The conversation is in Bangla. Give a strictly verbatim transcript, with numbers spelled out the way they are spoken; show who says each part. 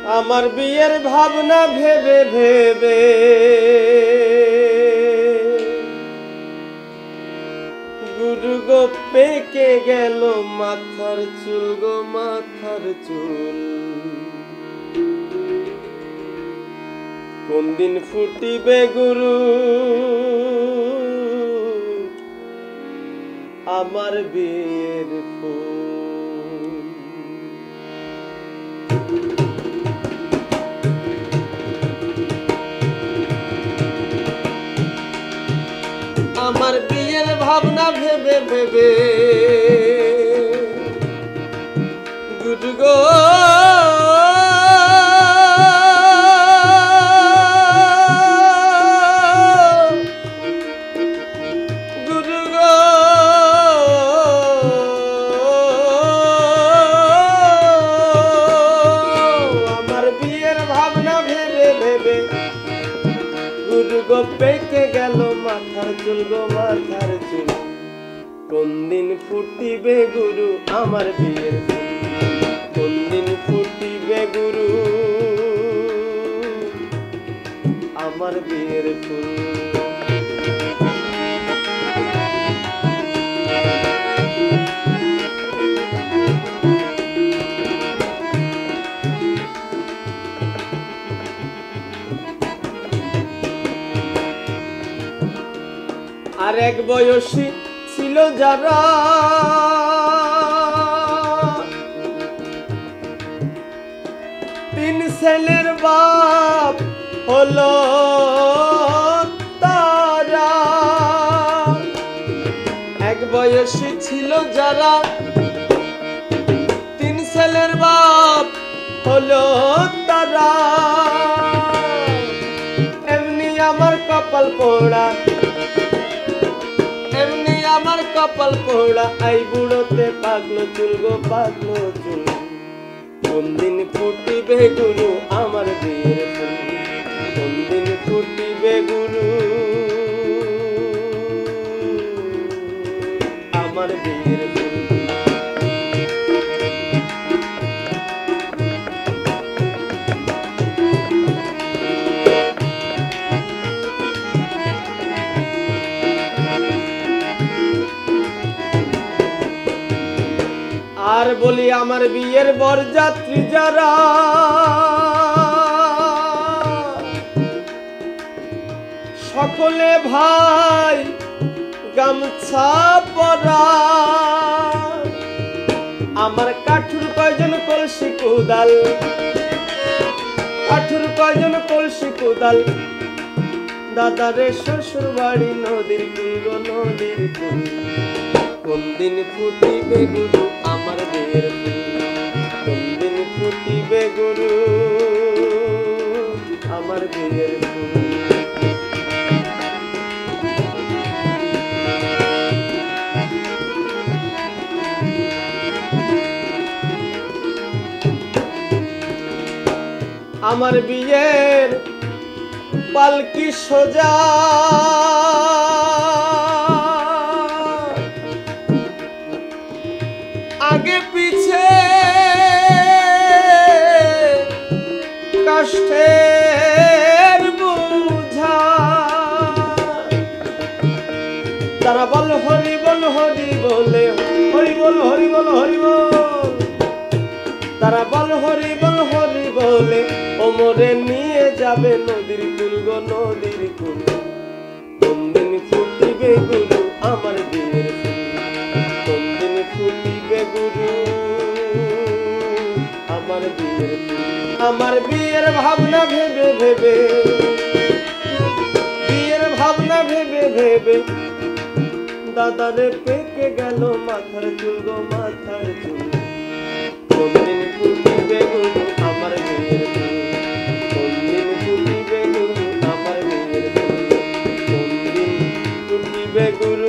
Speaker 1: আমার বিয়ের ভাবনা ভেবে ভেবে গুরু গো পেকে গেল মাথার চুল গো মাথার চুল। কোন দিন ফুটিবে গুরু আমার বিয়ের ফুল। আমার বিয়ের ভাবনা ভেবে ভেবে গুরু গো গুরু গো আমার বিয়ের ভাবনা ভেবে ভেবে গুরু গো পেকে গেল মাথার চুল গো মাথার চুল। কোন দিন ফুটিবে গুরু আমার বিয়ের ফুল, কোন দিন ফুটিবে গুরু আমার বিয়ের ফুল। আর এক বয়সী ছিল যারা তিন ছেলের বাপ হলো তারা। এক বয়সী ছিল যারা তিন ছেলের বাপ হলো তারা। এমনি আমার কপাল পোড়া, এমনি আমার কপাল পোড়া, আই বুড়োতে পাগলো চুল গো পাগলো চুল। কোন দিন ফুটিবে গুরু আমার বিয়ের ফুল, কোন দিন ফুটিবে গুরু আমার বিয়ের ফুল। আর বলি আমার বিয়ের বরযাত্রী যারা সকলে ভাই গামছা পরা। আমার কাঠুর কয়জন কলসি কোদাল, কাঠুর কয়জন কলসি কোদাল। দাদারে শ্বশুর বাড়ি নদীর কুল গো নদীর কুল। কোন দিন ফুটিবে গুরু আমার বিয়ের ফুল, কোন দিন ফুটিবে গুরু আমার বিয়ের ফুল। আমার বিয়ের পালকি সোজা আগে পিছে কষ্টের বুঝা। তারা বল হরি বল হরি বলে, হরি বল হরি বল হরি বল। তারা বল হরি বল হরি বলে ওমরে নিয়ে যাবে নদীর কুল গো নদীর কুল। কোন দিন ফুটিবে গুরু আমার বিয়ের ফুল, কোন দিন ফুটিবে গুরু আমার বিয়ের ফুল। আমার বিয়ের ভাবনা ভেবে ভেবে, বিয়ের ভাবনা ভেবে ভেবে দাদারে পেকে গেল মাথার চুল গো মাথার চুল। কোন দিন ফুটিবে গুরু আমার বিয়ের ফুল, কোন দিন ফুটিবে গুরু আমার বিয়ের ফুল, কোন দিন ফুটিবে গুরু